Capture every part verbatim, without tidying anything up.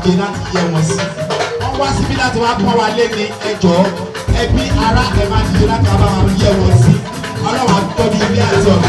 dìde láti yẹ wọn sí wọ́n wá síbí láti wá pọ́n wa lé ní ẹjọ́ ẹbí ará ẹ̀ máa dìde láti wá bá wọn yẹ wọn sí ọlọ́wà tọ́jú ilé àti ọ̀gá.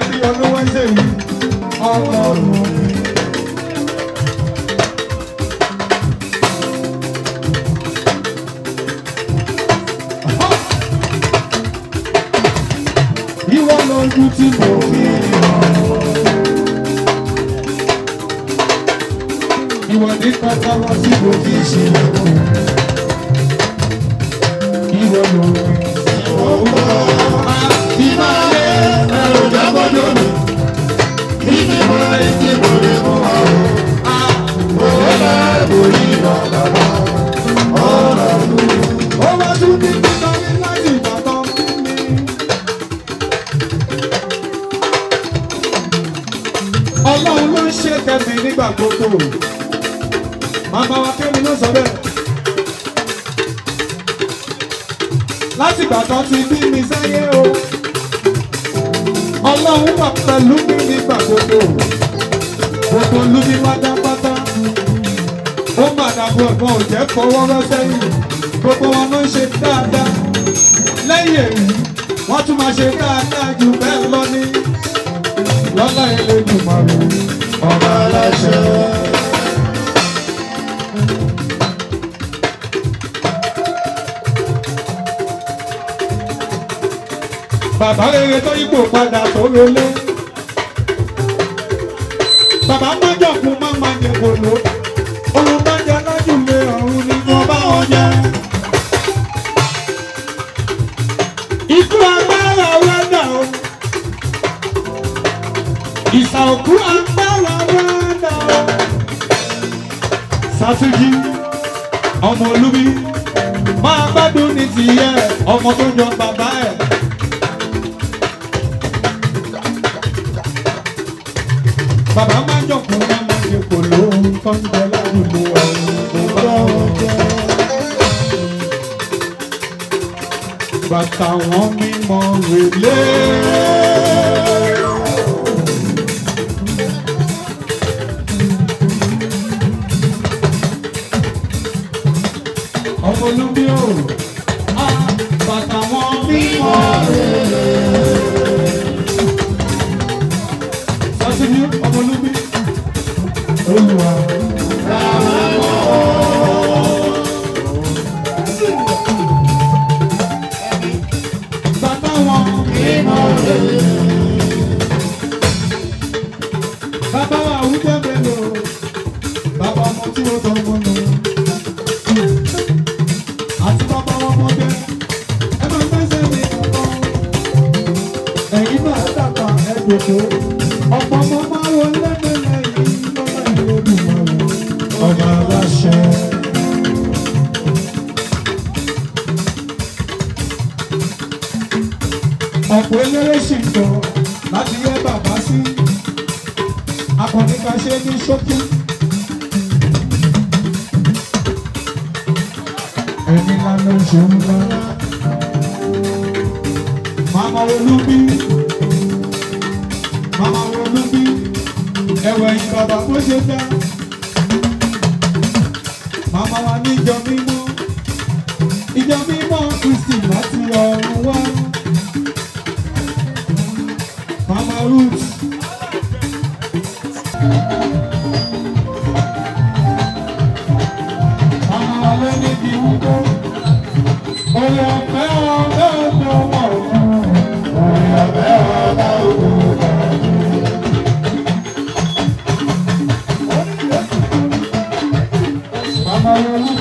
bí olówó ṣe yìí ọlọ́run. Ìwọ lójú tí mo fi hàn. Ìwọ ní kọ́kọ́ lọ sí mo fi ṣe lọ́wọ́. Ìwọ lójú tí mo wọ́. Ìmọ̀lẹ́ ẹ̀rọ jábọ́dọ̀ mi. Ìmọ̀lẹ́ tí mo lè mú wa o. Òwe máa borí lọ bàbá. Ọ̀rọ̀ mi. Ó wá tún ní kíkọ́ ní láti ìbàdàn mi. Ọlọ́run ló ń ṣe kẹ́mi nígbà gbogbo. Màmá wa Kẹ́mi ló sọ bẹ́ẹ̀. Láti ìgbà tó ti bí mi sáyé o. Ọlọ́run wà pẹ̀lú mi nígbà gbogbo. Gbogbo olú mi pátápátá. Ó mà dàbọ̀ ẹ̀gbọ́n ò jẹ́ fọwọ́ rọ́ sẹ́yìn. Gbogbo wọn ló ń ṣe dáadáa. Lẹ́yìn èyí, wọ́n tún máa ṣe dáadáa jù bẹ́ẹ̀ lọ ní. Lọ́lá Elédùmarè ọba aláṣẹ. Bàbá rere tó yípo padà tó relé. Bàbá májọ̀kún máa ma jẹ kòló. Ohun bá jẹ lájùlé ọ̀run ni wọ́n bá wọn jẹ. Ikú agbára wẹ́dà o. Ìsà òkú agbára wẹ́dà o. Sátúnjí ọmọ olúbi máa gbádùn ní tìyẹ ọmọ tó jọ bàbá ẹ̀. Bàbá máa ń jọ̀kún máa ma ṣe kò lóhun tó ń jẹ ládùúgbò ọ̀run kò bá wọn jẹ́. Bàtà wọn mímọ́ rèlé. Ọmọ olúbi o, bàtà wọn mímọ́ rèlé. Sátúnjí ọmọ olúbi Olúwa bàtà wọn mímọ́ rèlé. Bàbá wa àwùjọ mélòó, bàbá ọmọ tí ó tọ́ ọmọ nù. Àti bàbá wọn mọ́dé, ẹ máa gbẹ́sẹ̀ ní ọkọ. Ẹ̀yin náà dàgbà ẹ gbèsè. Ọ̀pọ̀ ọmọ máa wọ lẹ́gbẹ̀lẹ́ yìí lọ́wọ́ Elédùmarè ọba aláṣẹ. Ọ̀pọ̀ eléré sì ń tọ̀ láti yẹ bàbá sí. Akọni ká ṣe ní ṣókí. Ẹni ńlá ló ń ṣe ńlá. Màmá olúbi. Màmá olúbi. Ẹ̀wẹ̀ yìí bàbá bó ṣe dá. Màmá wa níjọ mímọ́. Ìjọ mímọ́ Kristi láti ọ̀run wá. Màmá Ruth. Màmá wa ló ní kí n kó. Oyè ọ̀fẹ́ ọ̀gá ọ̀dọ́ wọ̀ ọ̀dọ́. Oyè ọ̀fẹ́ ọ̀gá ọ̀dọ́. Màmá olúbi.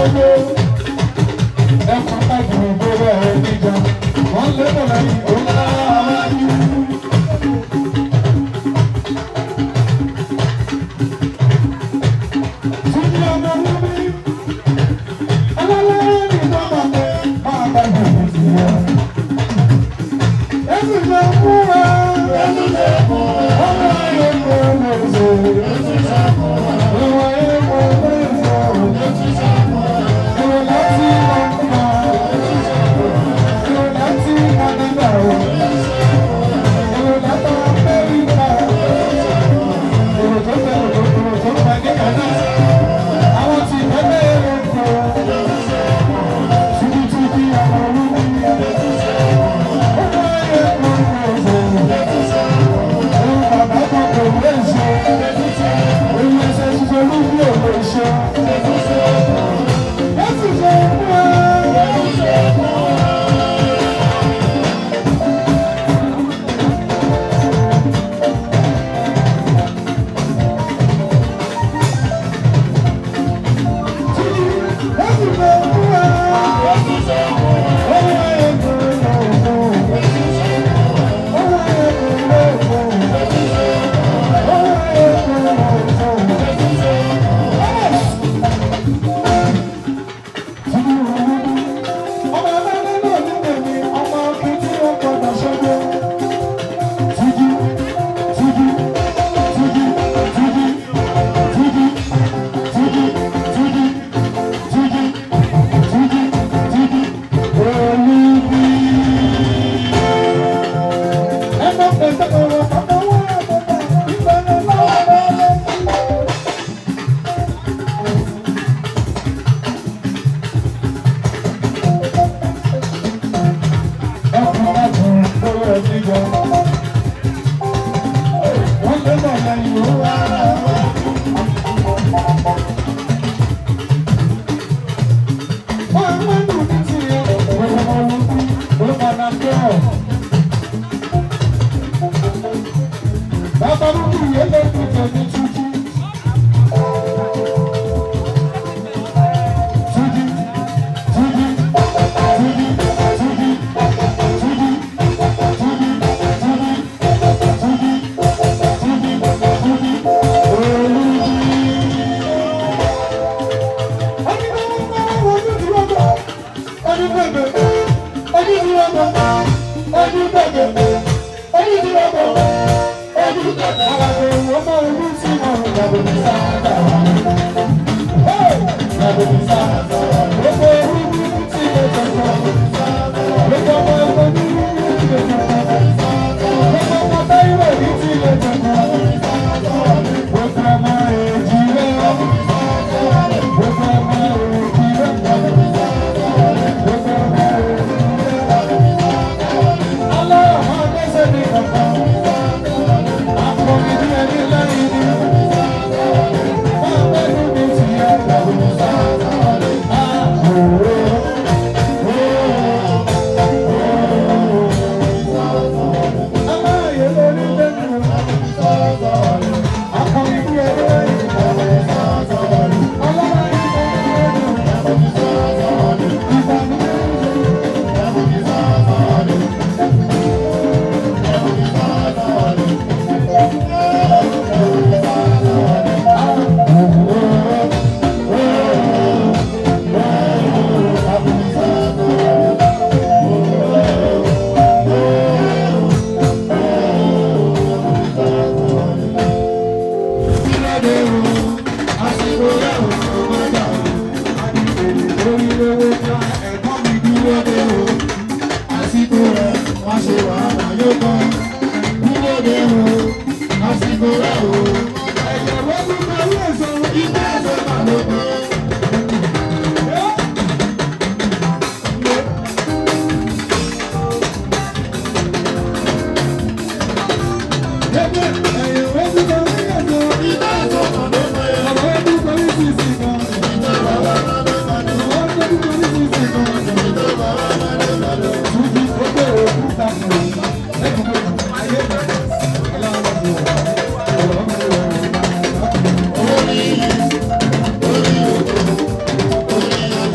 gbogbo ẹ̀kọ́ káàkiri gbogbo ẹ̀rọ níjà wọ́n lé bọ̀ lẹ́yìn òun láàárín. Túnjí ọmọ wúmi ọlọ́lọ́rọ́ ní bàbá mi máa bá ìgbà sí wa. Ètò ìjọ fún wa. Ètò ìjọ fún wa. Ọmọ ayé kò lè ṣe. Ètò ìjọ fún wa. Ọmọ ayé kò lè ṣe. Ètò ìjọ fún wa. Èrò láti Lọ́ńdà. Ètò ìjọ fún wa. Èrò láti Canada. Èrò láti Amẹ́ríkà. Èrò tó fẹ́ èrò tó fẹ́ ní Ghana. Àwọn tí ìfẹ́ èrò kọ̀. Túnjí túnjí àwọn olómi. Ọmọ ayé kò lè ṣe. Bàbá kan kò lè ṣe. Oyè ṣe ṣiṣẹ́ lórí òwe ṣe. Ètò ìṣe fún wa. Orí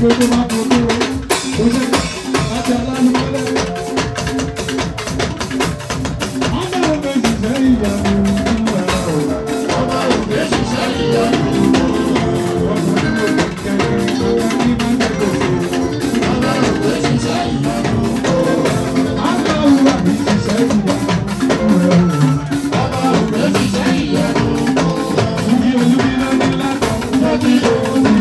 gbogbo máa mọ̀ dúró. Ó ṣe láti alálùmọ́lẹ̀. Ọmọ ògbé ṣiṣẹ́ ìyàwó ìwà o. Ọmọ ògbé ṣiṣẹ́ ìyàwó ìwà o. Ọmọ ògbé kẹ̀kẹ́ ìgbàgbọ́ kí máa ń tẹ̀kọ̀ sí. Ọmọ ògbé ṣiṣẹ́ ìyàwó ìwà o. Ọmọ ògbé ṣiṣẹ́ ìyàwó ìwà o. Ọmọ ògbé ṣiṣẹ́ ìyàwó ìwà o. Ìdí olúmíná ní látọ̀ lọ́dí òní.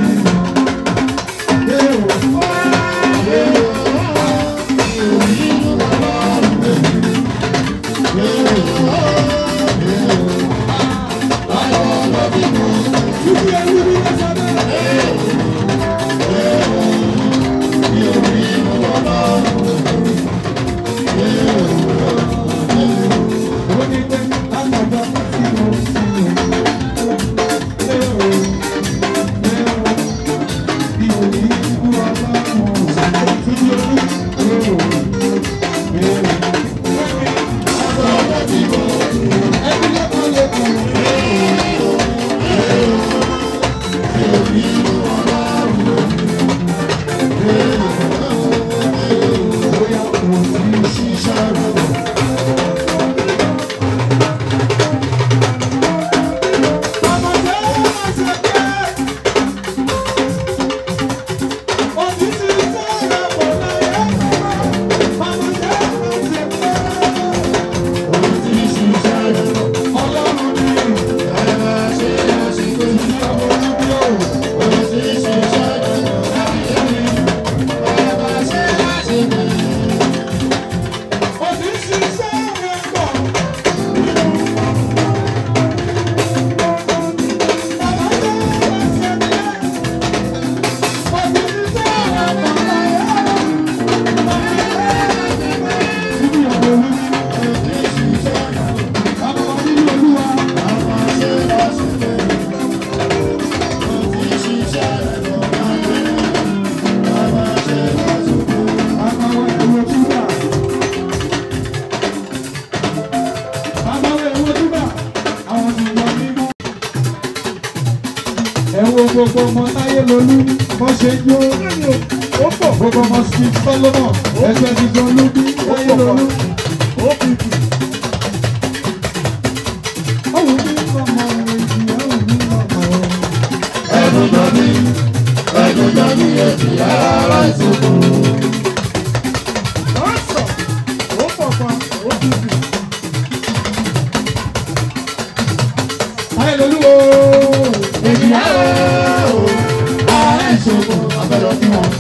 Gbogbo ọmọ táyé lolú wọ́n ṣe jó ó pọ̀ gbogbo ọmọ sí Solomon ẹgbẹ́ dídán lójú táyé lolú ó kìkì. Ọ̀hún ní ọmọ èjì ọ̀hún ní ọmọ ẹnu jọ̀bí ẹnu jọ̀bí èjì ara ìṣòro. Lọ́sọ̀ ó pọ̀ pa ó kìkì. Táyé lolú o èjì ara ìṣòro abẹ́rẹ́ bí wọn.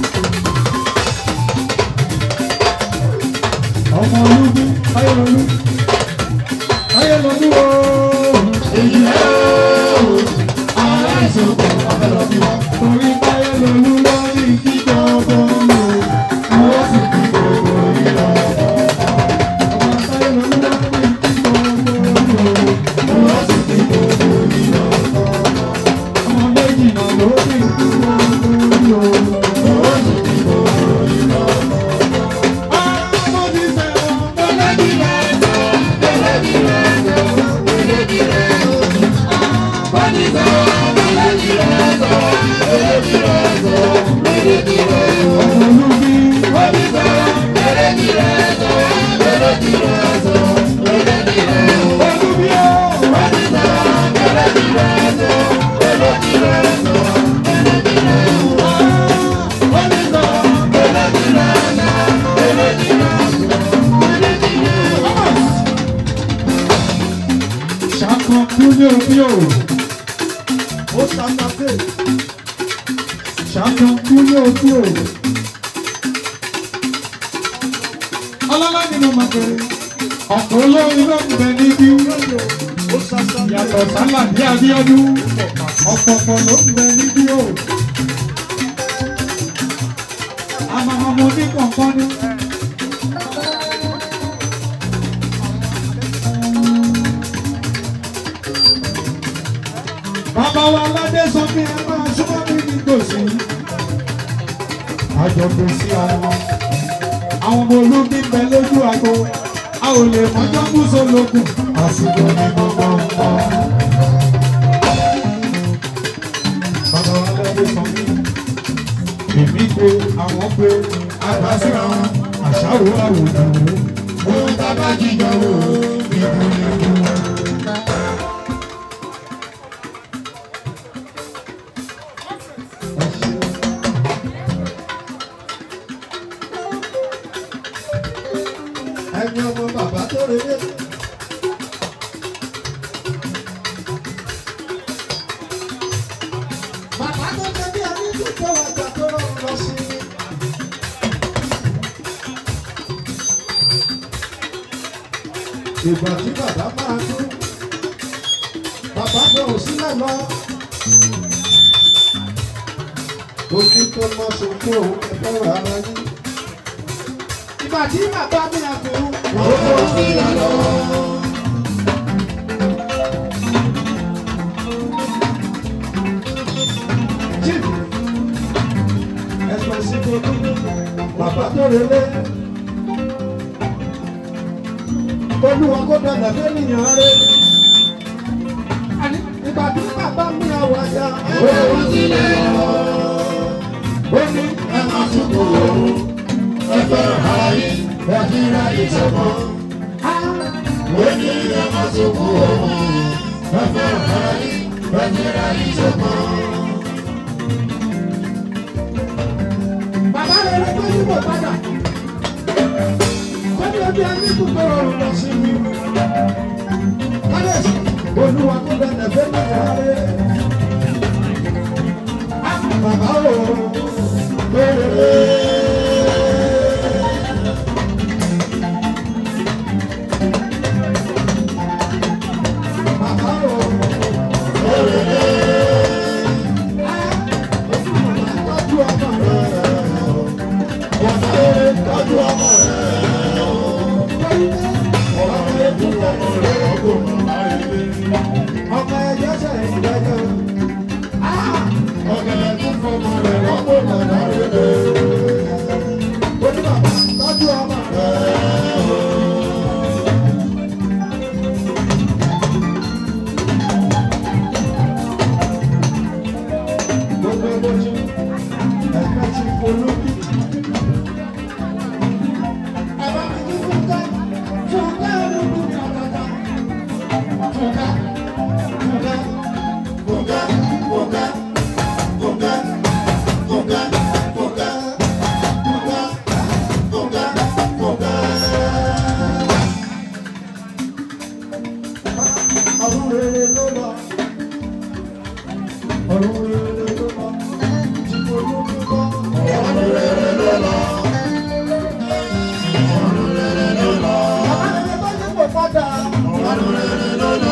Ọmọ olúbi ayélujú ayélujú o. Èyí ẹ̀ o ara ìṣòro abẹ́rẹ́ bí wọn. Torí ayélujú lórí kíkọ́ ọgbọ́n lò wọ́n sì fi gbogbo ìlọ. Ọmọ ayélujú lórí kíkọ́ ọgbọ́n lò wọ́n sì fi gbogbo ìlọ. Ọmọ méjì náà lórí kíkọ́ ọgbọ́n lò wọ́n sì fi gbogbo ìlọ. Ó ṣàtàfẹ́ ṣàtàn kúlẹ̀ òkú o. Ọlọ́lá ni mo máa bẹ̀rẹ̀ ọ̀pọ̀ olórin ló ń bẹ níbí. Yàtọ̀ sálà ní Abíọ́dún ọ̀pọ̀pọ̀ ló ń bẹ níbí o. Àmàmàmọ́ ní kọ̀ọ̀kan ni. Bàbá wa aládé sọ pé ẹ máa súnmọ́ mi ní tòsí. Àjọ̀dún sí àwọn àwọn ọmọ ológun bẹ lójú àgbo. A ò lè mọ́jọ́ mú sólógùn. Àsìkò ní gbogbo nǹkan. Bàbá wa aládé sọ pé pé àwọn pé àgbà síra wọn àṣàwò àwòdà wò. Ohun tá a bá jíjọ wò ìbùnìbù. Ẹni ọmọ bàbá tó relé. Bàbá tó jẹ bí ẹni tó tó àgbà tó rọrùn lọ sí. Ìgbà tí bàbá máa tó, bàbá bẹ̀ ò sílẹ̀ lọ. Ojú tó mọ sókè òun ẹ̀fọ́ ara yín. Ìgbà tí bàbá mi àgbò, wọ́n tó sílẹ̀ lọ. Ẹ̀sùn sí gbogbo bàbá tó relé. Olúwa kó dàgbà fẹ́nìyàn rẹ̀. Ìgbà tí bàbá mi àwọ̀ àjà. Ó sílẹ̀ lọ. Ó ní ẹ máa túbọ̀ wò ó. Ẹ fẹ́ràn ara yín, ẹ fi ra ìṣọ̀kan. Ó ní ẹ máa túbọ̀ wò ó. Ẹ fẹ́ràn ara yín, ẹ fi ra ìṣọ̀kan. Bàbá rẹ̀ ló gbé níbò padà. Wọ́n ní ẹbí ẹni tó tó rọrùn lọ sí mi. Kábíyèsí, Olúwa kó dẹ̀dẹ̀ fẹ́ mi rárẹ̀. Bàbá o, lóore. Bàbá o, lóore. Tọ́jú ọmọ rẹ̀. Tọ́jú ọmọ rẹ̀. Ọmọ ẹ̀jẹ̀ sẹ̀ ìdájọ́. Ọ̀gẹ̀dẹ̀ tún fọmọ rẹ̀ rọ́pò lọ́dọ̀ rẹ̀. Oníbàbà tọ́jú ọmọ rẹ̀. Gbogbo ẹgbẹ́jú ẹgbẹ́ ti polókì. Ẹ̀bá mi kí fúnká fúnká olókùn ní ọ̀tọ̀ọ̀tọ̀. Fúnká fúnká fúnká fúnká fúnká fúnká fúnká fúnká fúnká fúnká. Ọdún rere ló lọ. Ọdún rere ló lọ. Tí mo lókè lọ. Ọdún rere ló lọ. Ọdún rere ló lọ. Bàbá mi bá yẹ kó padà. Ọdún rere ló lọ.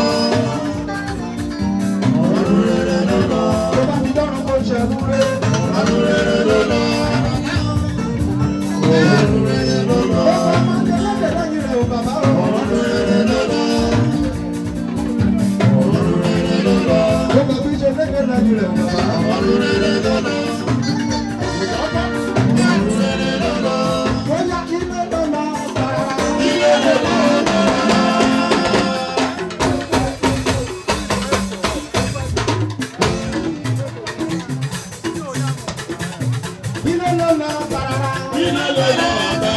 Ọdún rere ló lọ. Tó bá mi dọ́rùn kó ṣẹ̀rú rẹ̀. Ọdún rere ló lọ. Ọdún rere ló lọ. Ó bá máa ń tẹ́lẹ̀ tẹ́lẹ̀ yìí rẹ̀ o bàbá o. Ọdún rere ló lọ. Ọdún rere ló lọ. Ó bá bí ṣe lẹ́gbẹ̀ẹ́ lẹ́yìn rẹ̀ o bàbá. Ọdún rere ló lọ. Ọdún rere ló lọ. Ó yá kí ló lọ lọ bàrà. Ilé ló lọ bàrà. Ilé ló lọ bàrà. Ilé ló lọ bàrà.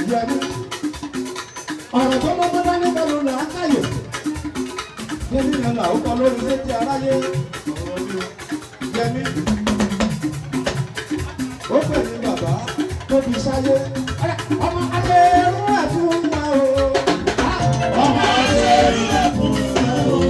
Ọ̀rọ̀ tó lọ́gbọ́n dání bẹ̀rù là á káyọ̀. là ó kọ lórí létí aráyé yẹmí ó pè ní bàbá tóbi sáyé ọmọ adéèrú ẹ̀fún náà o ọmọ adéèrú ẹ̀fún náà o.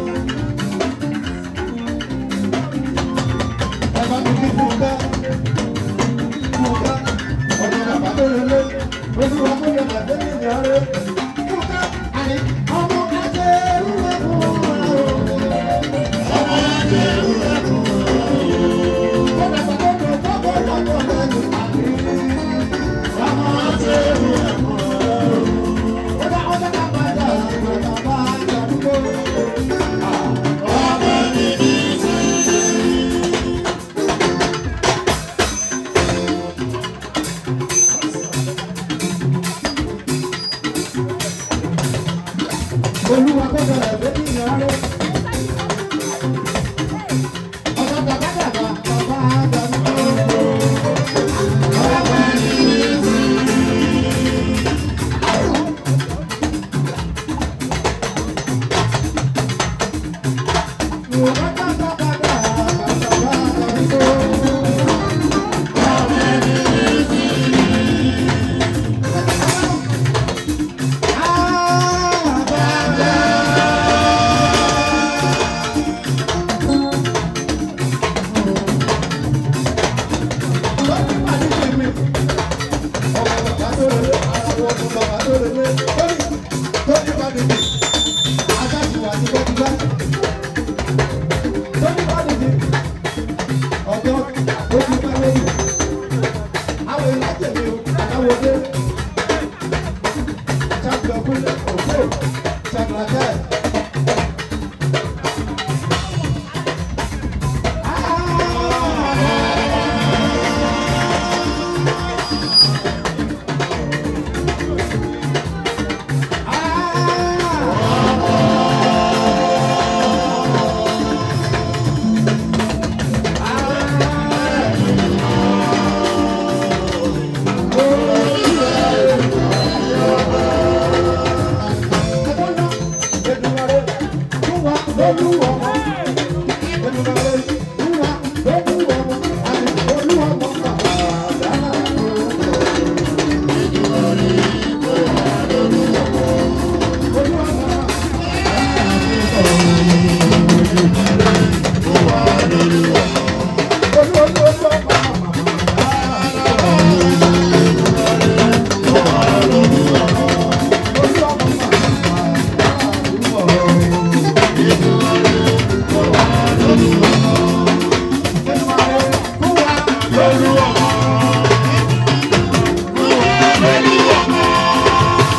ẹ bá mi kí fún bẹ́ẹ̀ fún bẹ́ẹ̀ ọmọ bàbá tó lé lé olúwa tó yẹ bàbá mi ní ọ̀rẹ́ fún bẹ́ẹ̀ àní ọmọ adéèrú ẹ̀fún náà o ọmọ adéèrú ẹ̀fún náà o. Olúwa kó bẹ̀rẹ̀ lórí ìyàrá. Ọ̀sán bàbá dàgbà bàbá dàgbà. Ọ̀rọ̀ bá ní ìlú. Yorùbá dàgbà bàbá bàbá dàgbà.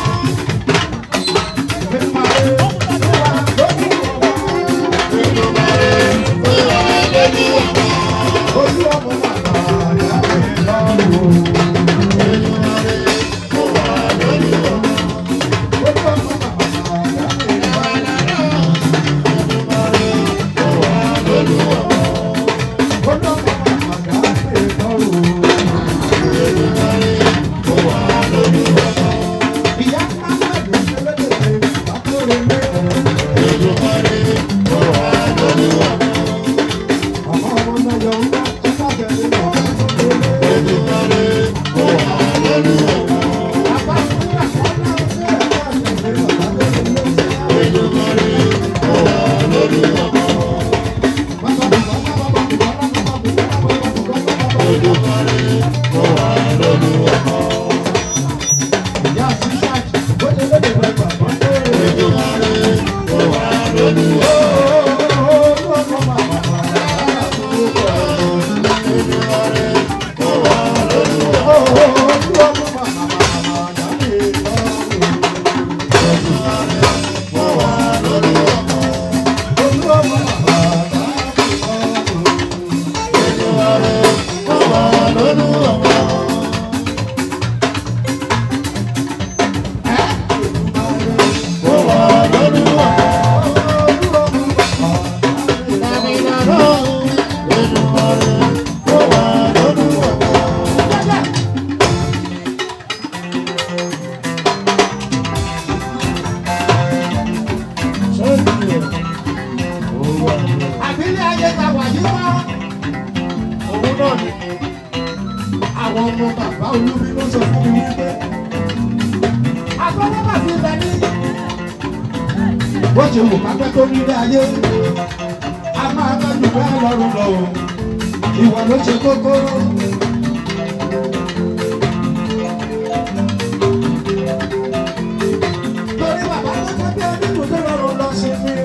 Thank you. bó ṣe wò kápẹ́ tó nílé ayé a máa tọ́jú bẹ́ẹ̀ lọ́rùn lọ o ìwọ ló ṣe kókó. torí bàbá tó kọ́ bí ẹni kò tó lọ́rùn lọ sí mi.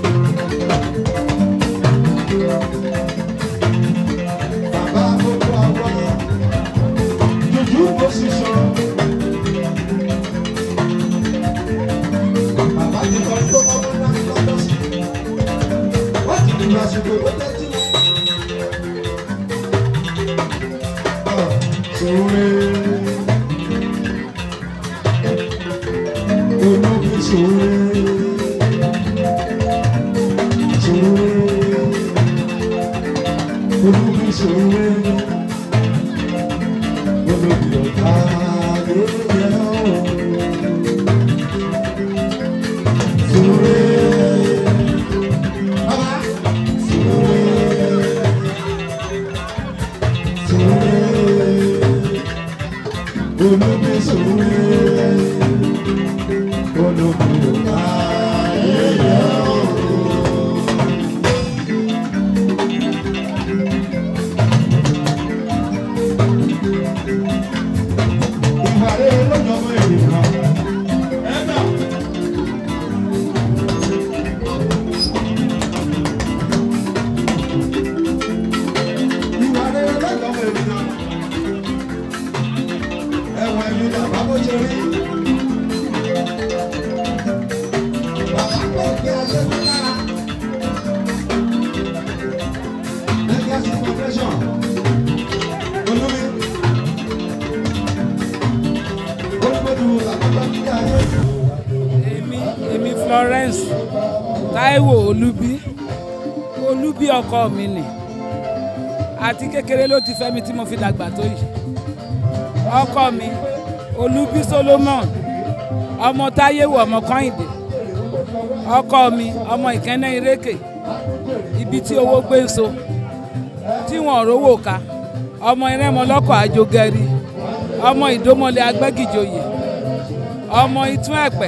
bàbá gbogbo àwọn jùjú kò sì sọ. bàbá ti kọ́ tó kọ́ bó náà lọ́dọ̀ sí i. wọ́n ti dìbò àsìkò tó tẹ́tí. Sore, olóbi sore, sore, olóbi sore, olóbi ọ̀tá lóye ọ̀. Sore, bàbá, sore, sore. Olóbi sore, olóbi ọ̀tá lóye ọ̀. Ìwà rere lọ́jọ́ ọmọ ènìyàn. Ẹ̀dá. Ìwà rere lọ́jọ́ ọmọ ènìyàn. Ẹ̀wọ̀n ẹ̀mí bàbá bó ṣe rí. Bàbá pé kí a ṣe fún lára. Legacy Foundation. Olómi. Olúmọ̀dù àkọ́kọ́ ní ayé. Èmi èmi Florence Táíwò Olúbí Olúbí ọkọ mi nì àti kékeré ló ti fẹ́ mi tí mo fi dàgbà tó yìí. Ọkọ mi Olúbí Solomon ọmọ Táyéwò ọmọ Kọ́hìndé ọkọ mi ọmọ Ìkẹ́nẹ́ Irékè ibi tí owó gbé ń so tí wọn rówó ká ọmọ Ìrẹ́mọlọ́kọ̀ Àjogẹ̀rí ọmọ Ìdómọlẹ̀ Agbẹ́gìjòyè ọmọ Ìtún Ẹ̀pẹ́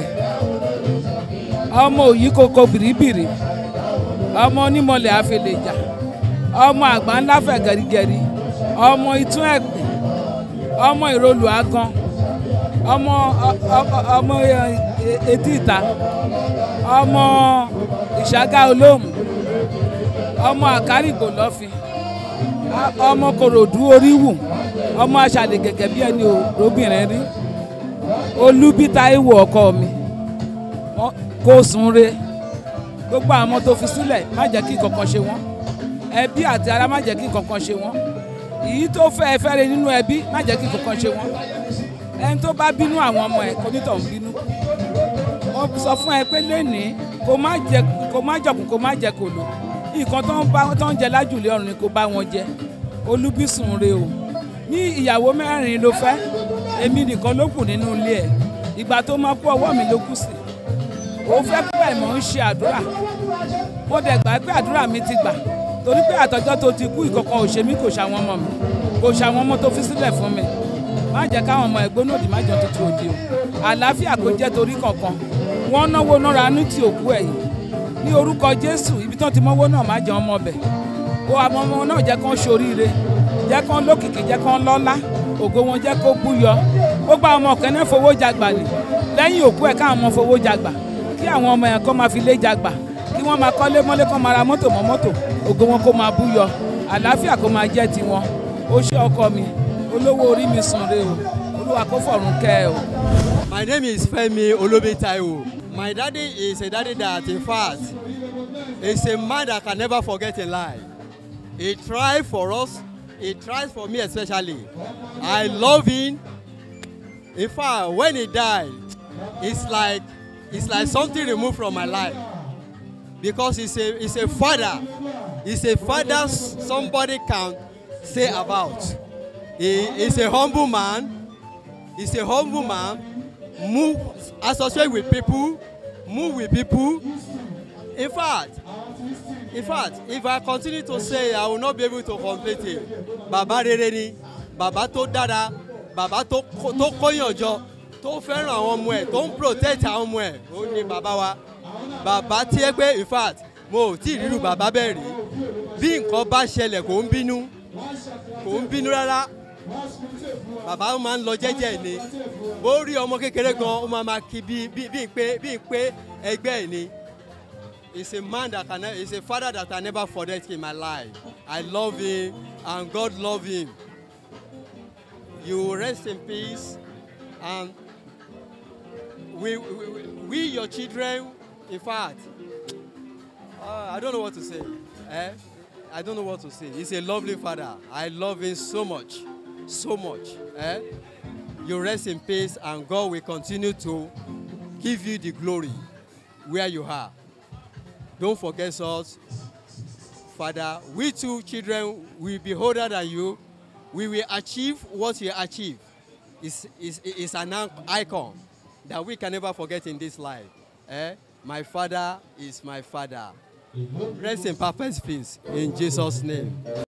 ọmọ Òyìkòkò Bìrìbìrì ọmọ Onímọ̀lẹ̀ Àfẹlẹ̀jà ọmọ Àgbà ńlá fẹ̀ gẹ̀rìgẹ̀rì ọmọ Ìtún Ẹ̀pẹ́ ọmọ Ìrolù Agan ọmọ ọmọ Etí Ìta ọmọ Ìṣàgá Olóhùn ọmọ Àkárìgbò Lọ́fin ọmọ Kòròdú Oríwù ọmọ Aṣàlẹ̀ gẹ́gẹ́ bí ẹni òróbìnrin rí Olúbí Táíwò ọkọ mi kó sùn re gbogbo àwọn ọmọ tó fi sílẹ̀ má jẹ́ kí kankan ṣe wọ́n ẹbí àti ará má jẹ́ kí kankan ṣe wọ́n èyí tó fẹ́ fẹ́re nínú ẹbí má jẹ́ kí kankan ṣe wọ́n ẹni tó bá bínú àwọn ọmọ ẹ̀ kò ní tọ̀ ń bínú wọ́n sọ fún ẹ pé lẹ́nìí kó má jẹ kó má jọkùn kó má jẹ kòló nǹkan tó ń bá tó ń jẹ lájùlé ọ̀run ni kó bá wọn jẹ Olúbí sùn re o ní ìyàwó mẹ́rin ló fẹ́ èmi nìkan ló kù nínú ilé ẹ̀ ìgbà tó máa kú ọwọ́ mi ló kù sí ó fẹ́ pẹ́ mọ̀ ń ṣe àdúrà mo dẹ̀ gbà pé àdúrà mi ti gbà torí pé àtọjọ́ tó ti kú ìkọ̀kan ò ṣe mí kò ṣàwọn ọmọ mi kò ṣàwọn ọmọ tó fi sílẹ̀ fún mi má jẹ́ káwọn ọmọ ẹ̀gbọ́n òdì má jọ tuntun òdì o àlàáfíà kò jẹ́ torí kankan wọ́n náwó náírà ní ti òkú ẹ̀ yìí ní orúkọ Jésù ibi tán ti mọ́wó náà má jẹ́ ọmọ bẹ̀ kó àwọn ọmọ náà jẹ́ kán ṣoríire jẹ́ kán lókìkí jẹ́ kán lọ́lá ògo wọn jẹ́ kó búyọ gbogbo àwọn ọmọ kẹ́nẹ́ fowó jagbà lè lẹ́yìn òkú ẹ̀ káwọn ọmọ fowó jagbà kí àwọn ọmọ yẹn kọ́ máa fi lé jagbà kí wọ́n máa kọ́lé mọ́lé kọ́ máa ra mọ́tò mọ́ mọ́tò ògo wọn kó máa búyọ àlàáfíà kó máa jẹ́ tiwọn ó ṣe ọkọ mi olówó orí mi sùn re o Olúwa kó fọ̀run kẹ́ ẹ o. My name is Femi Olobi Taiwo. My daddy is a daddy that, in fact, is a man that can never forget in life. He tried for us. He tries for me especially. I love him. In fact, when he died, it's like it's like something removed from my life, because he's a he's a father. He's a father somebody can say about. He is a humble man. He's a humble man. Move, associate with people, move with people. In fact, in fact, if I continue to say, I will not be able to complete it. Baba rere ni, baba tó dára, baba tó tó kóyànjọ, tó fẹ́ràn àwọn ọmọ ẹ̀, tó ń protect àwọn ọmọ ẹ̀, ó ní baba wa. bàbá tí ẹ pé in fact mo ò tí ì rírù bàbá bẹ́ẹ̀ rí bí nǹkan bá ṣẹlẹ̀ kò ń bínú kò ń bínú rárá bàbá máa ń lọ jẹ́jẹ́ ni bó rí ọmọ kékeré gan ó máa máa kí bí bí bí pé bí pé ẹgbẹ́ ẹ̀ ni. He's a man that can he's a father that I never forget in my life. I love him and God love him. You rest in peace and we we, we your children, in fact, uh, I don't know what to say. Eh? I don't know what to say. He's a lovely father. I love him so much, so much. Eh? You rest in peace and God will continue to give you the glory where you are. Don't forget us, Father. We two children will be older than you. We will achieve what you achieve. It's, it's, it's an icon that we can never forget in this life. Eh? My father is my father. Rest in perfect peace in Jesus' name.